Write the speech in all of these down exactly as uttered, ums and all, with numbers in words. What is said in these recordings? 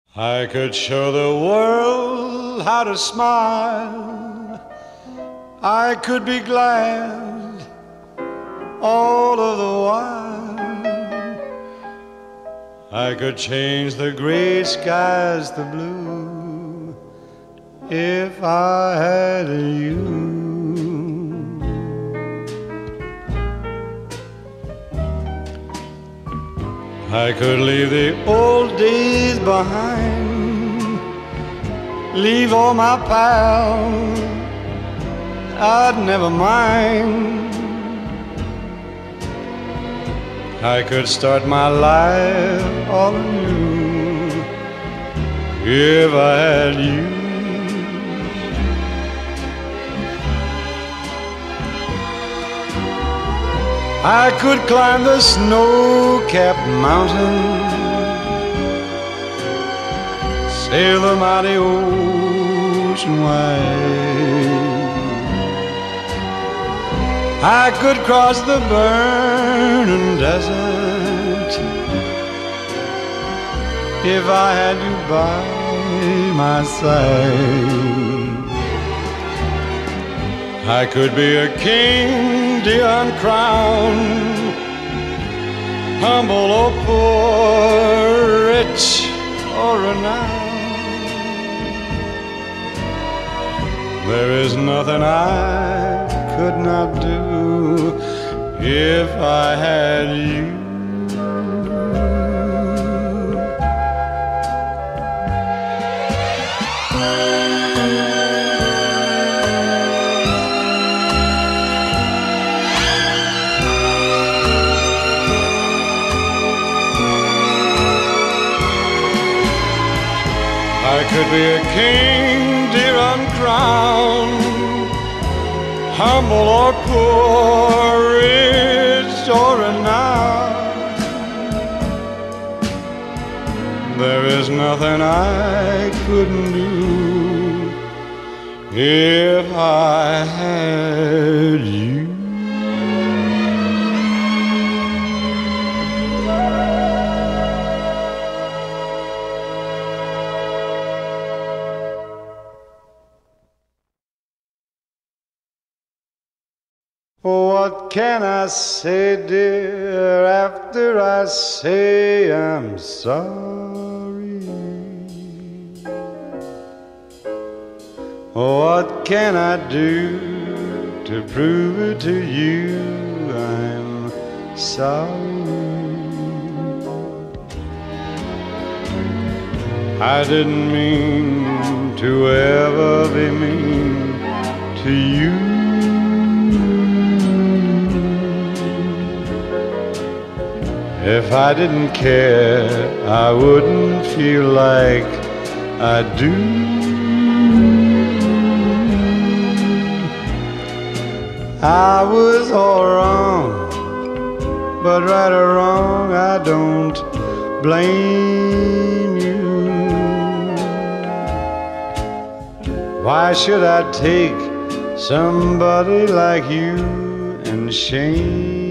I could show the world how to smile. I could be glad all of the while. I could change the gray skies to blue if I had you. I could leave the old days behind, leave all my pals, I'd never mind. I could start my life all anew if I had you. I could climb the snow-capped mountain, sail the mighty ocean wide. I could cross the burning desert if I had you by my side. I could be a king, dear, uncrowned, humble or poor, rich or renowned. There is nothing I could not do if I had you. I could be a king, dear, uncrowned, humble or poor, rich or renowned. There is nothing I couldn't do if I had you. What can I say, dear, after I say I'm sorry? What can I do to prove it to you I'm sorry? I didn't mean to ever be mean to you. If I didn't care, I wouldn't feel like I do. I was all wrong, but right or wrong, I don't blame you. Why should I take somebody like you and shame?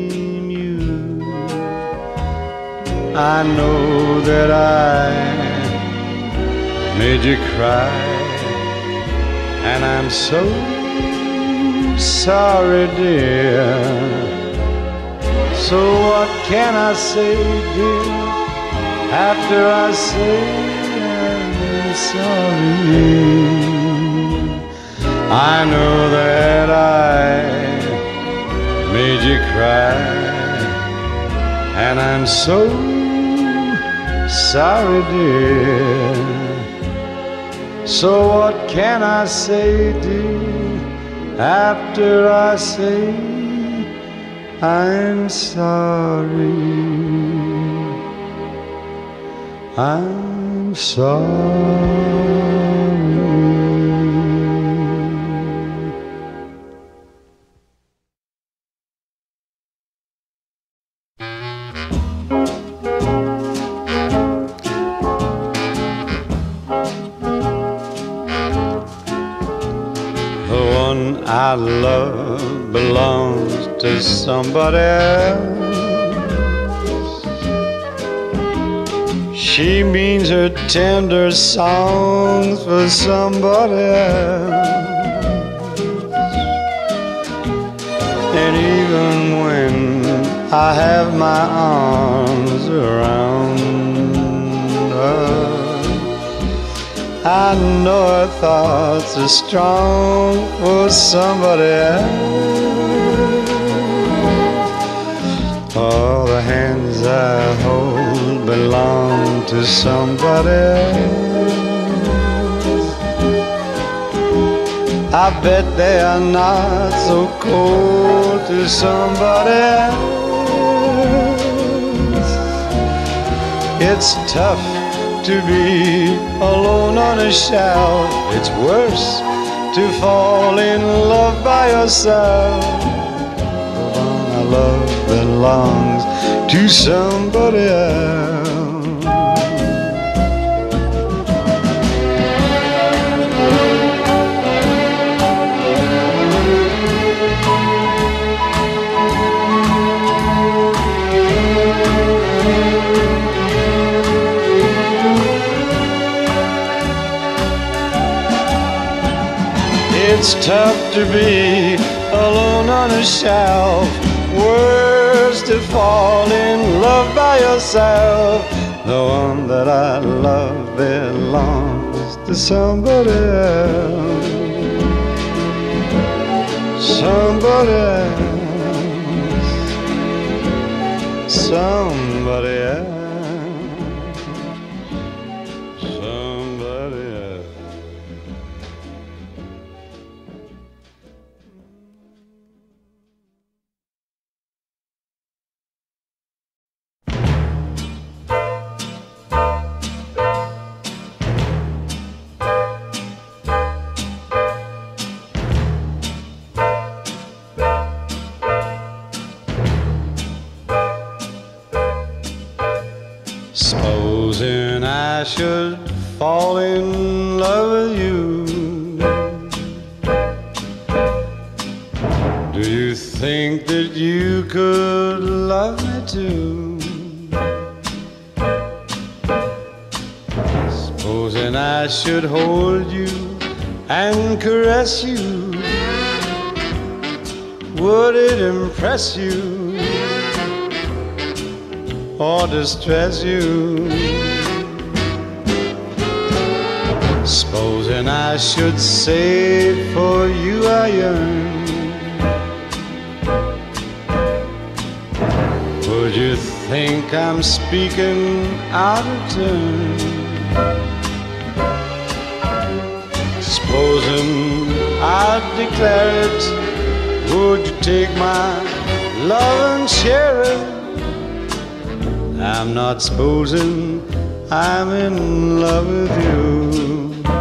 I know that I made you cry, and I'm so sorry, dear. So what can I say, dear, after I say I'm sorry? I know that I made you cry, and I'm so sorry, dear. So what can I say, dear, after I say I'm sorry? I'm sorry. I love belongs to somebody else. She means her tender songs for somebody else. And even when I have my arms around her, I know her thoughts are strong for somebody else. All the hands I hold belong to somebody else. I bet they are not so cold to somebody else. It's tough to be alone on a shelf. It's worse to fall in love by yourself. The one I love belongs to somebody else. It's tough to be alone on a shelf. Worse to fall in love by yourself. The one that I love belongs to somebody else. Somebody else. Somebody else. Somebody else. Supposing I should fall in love with you, do you think that you could love me too? Supposing I should hold you and caress you, would it impress you or distress you? Supposing I should say for you I yearn, would you think I'm speaking out of turn? Supposing I'd declare it, would you take my love and share it? I'm not supposing I'm in love with you.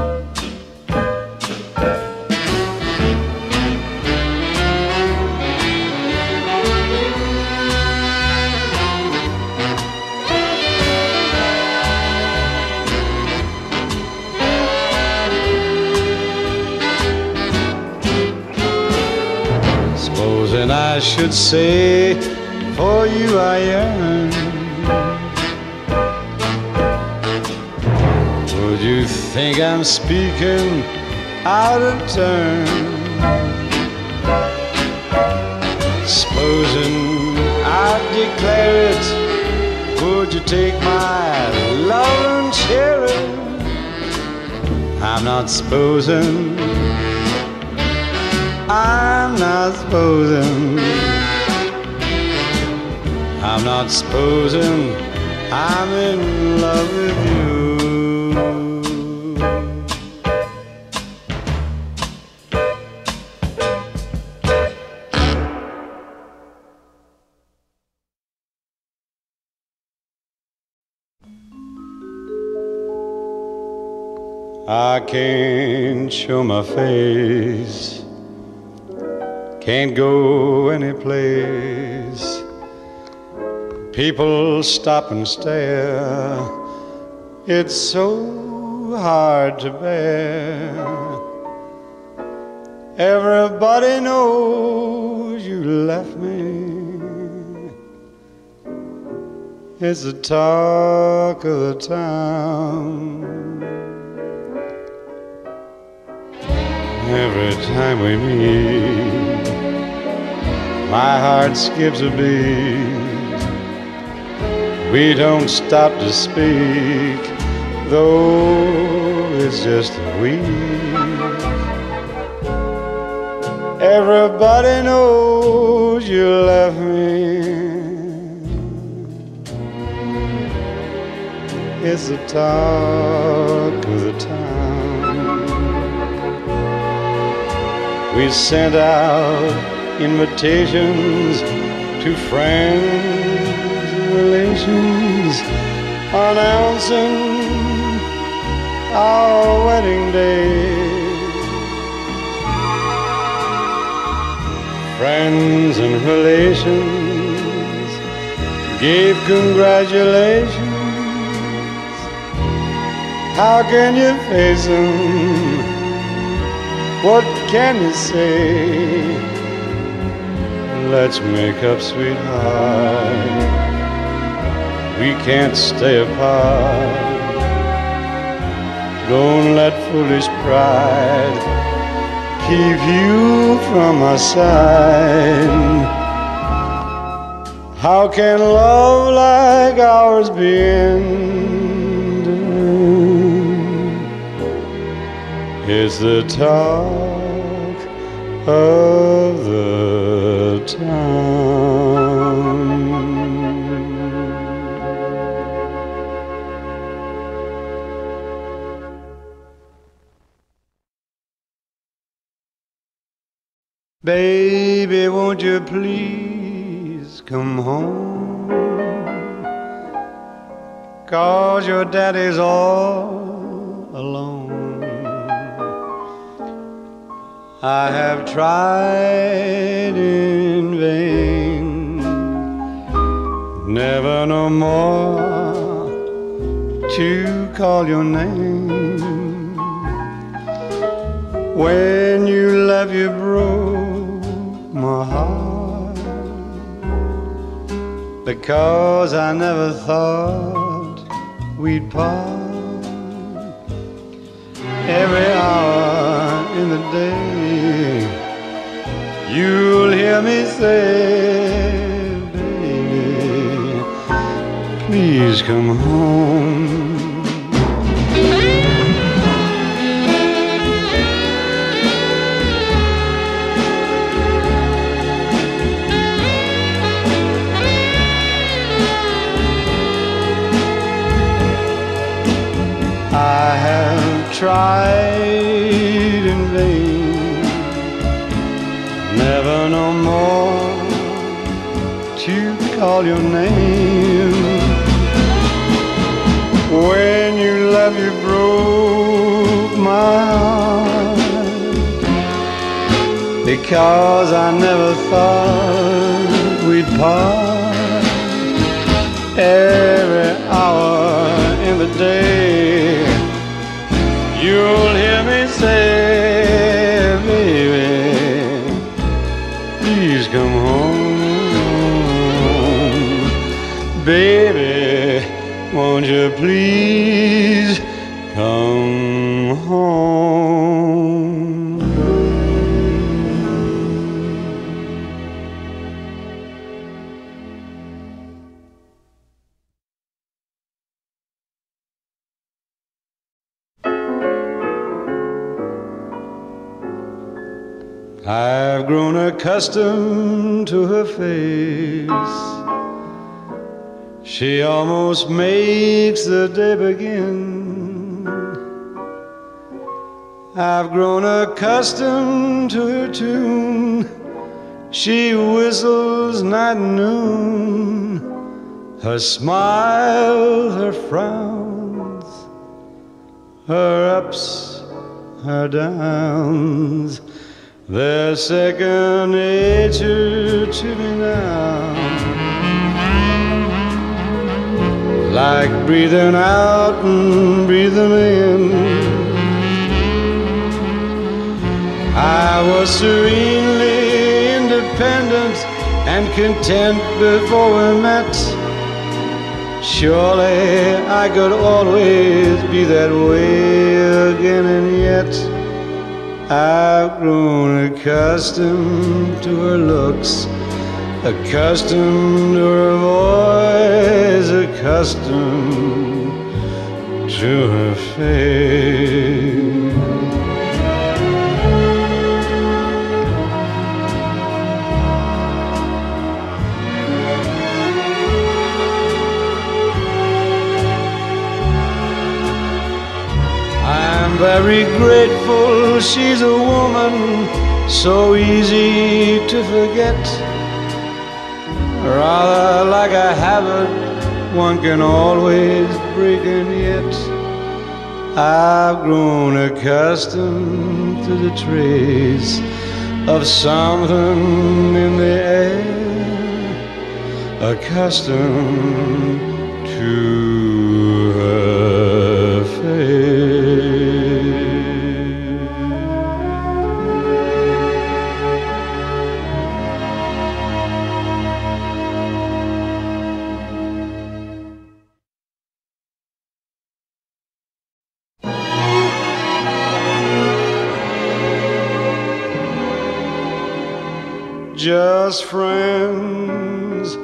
Supposing I should say for you I yearn, would you think I'm speaking out of turn? Supposing I declare it, would you take my love and share it? I'm not supposing, I'm not supposing, I'm not supposing I'm in love with you. I can't show my face, can't go any place. People stop and stare, it's so hard to bear. Everybody knows you left me, It's the talk of the town. Every time we meet, my heart skips a beat. We don't stop to speak, though it's just a week. Everybody knows you left me. It's the talk of the town. We sent out invitations to friends and relations, announcing our wedding day. Friends and relations gave congratulations. How can you face them? What can you say? Let's make up, sweetheart. We can't stay apart. Don't let foolish pride keep you from my side. How can love like ours be ended? It's the talk of the town. Baby, won't you please come home? 'Cause your daddy's all alone. I have tried in vain, never no more to call your name. When you left, you broke my heart, because I never thought we'd part. Every hour in the day, you'll hear me say, baby, please come home. I have tried in vain, never no more to call your name. When you left, you broke my heart, because I never thought we'd part. Every hour in the day, you'll hear me say, baby, please come home. Baby, won't you please come home? I've grown accustomed to her face. She almost makes the day begin. I've grown accustomed to her tune. She whistles night and noon. Her smile, her frowns, her ups, her downs, they're second nature to me now. Like breathing out and breathing in. I was serenely independent and content before we met. Surely I could always be that way again, and yet I've grown accustomed to her looks, accustomed to her voice, accustomed to her face. I'm very grateful she's a woman so easy to forget, rather like a habit one can always break, and yet I've grown accustomed to the trace of something in the air, accustomed to her face. Just friends,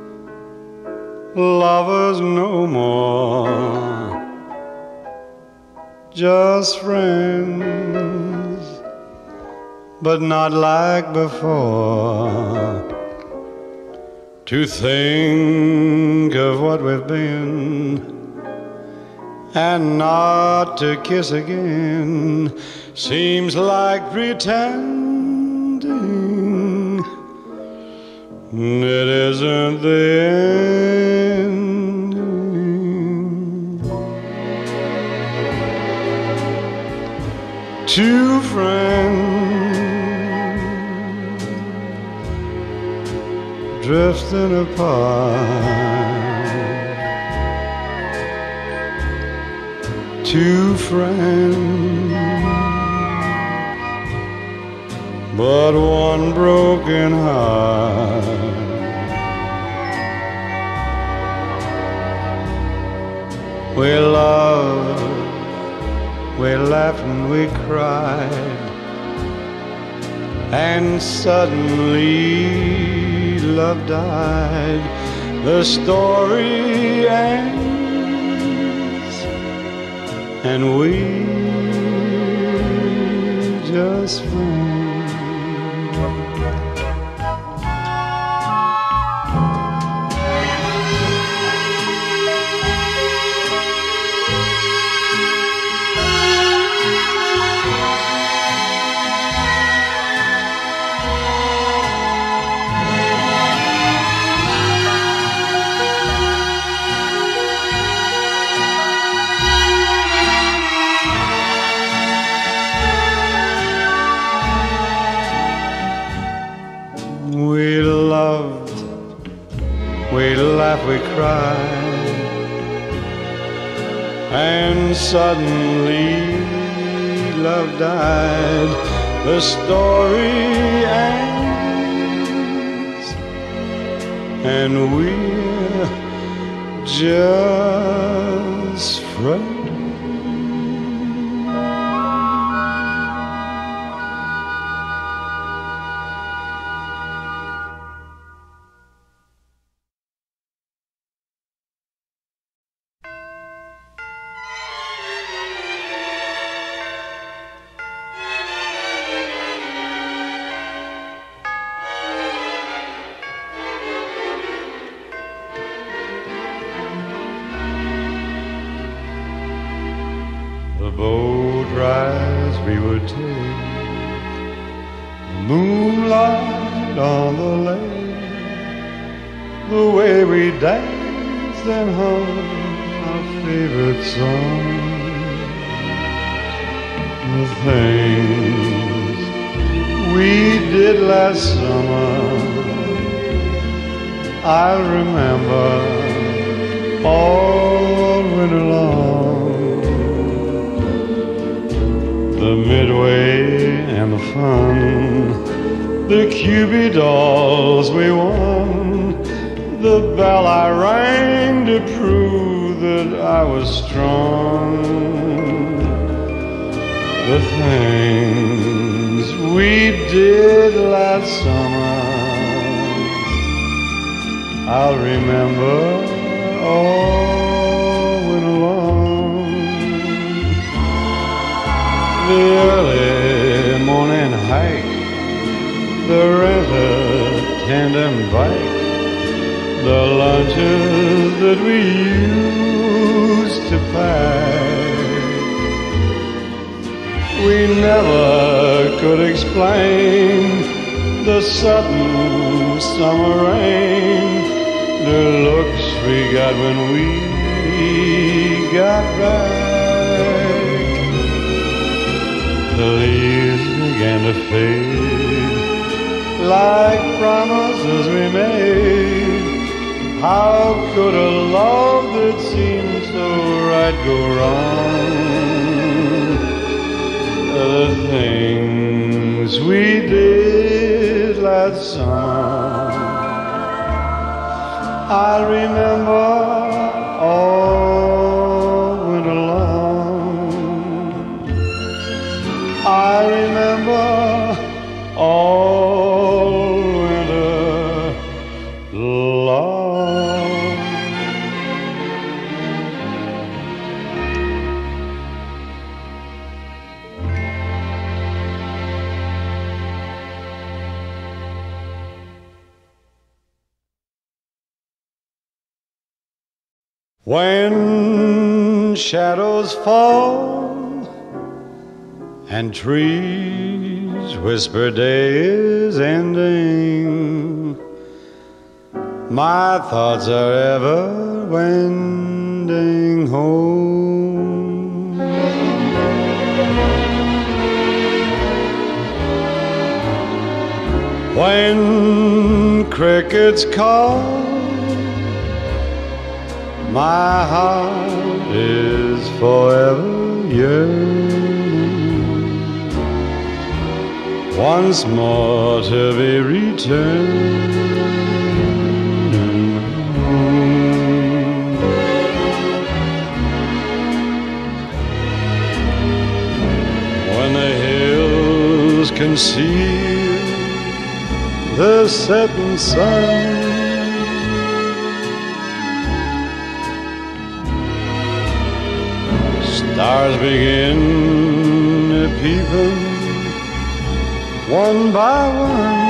lovers no more. Just friends, but not like before. To think of what we've been and not to kiss again seems like pretending it isn't the ending. Two friends drifting apart. Two friends, but one broken heart. We loved, we laughed and we cried, and suddenly love died. The story ends, and we just friends. We laughed, we cried, and suddenly love died. The story ends, and we're just friends. The boat rides we would take, the moonlight on the lake, the way we danced and hummed our favorite song, the things we did last summer, I'll remember all winter long. The midway and the fun, the Cupid dolls we won, the bell I rang to prove I was strong. The things we did last summer, I'll remember all winter long. The early morning hike, the rent-a-tandem bike, the lunches that we used to pack. We never could explain the sudden summer rain, the looks we got when we got back. The leaves began to fade like promises we made. How could a love that seemed so right go wrong? The things we did last summer, I remember all winter long. I remember all winter long. When shadows fall and trees whisper day is ending, my thoughts are ever wending home. When crickets call, my heart is forever yearning once more to be returning home. When the hills conceal the setting sun, stars begin to peep one by one.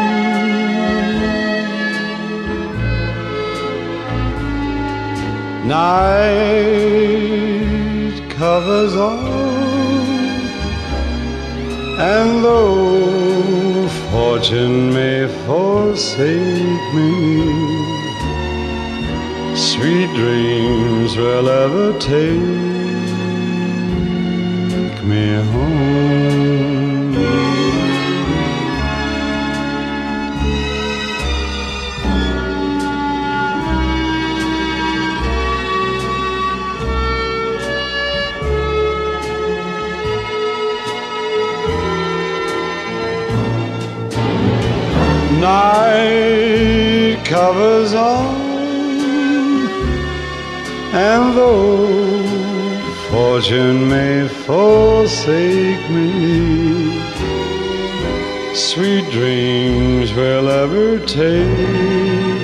Night covers all, and though fortune may forsake me, sweet dreams will ever take me home. Night covers all, and though fortune may forsake me, sweet dreams will ever take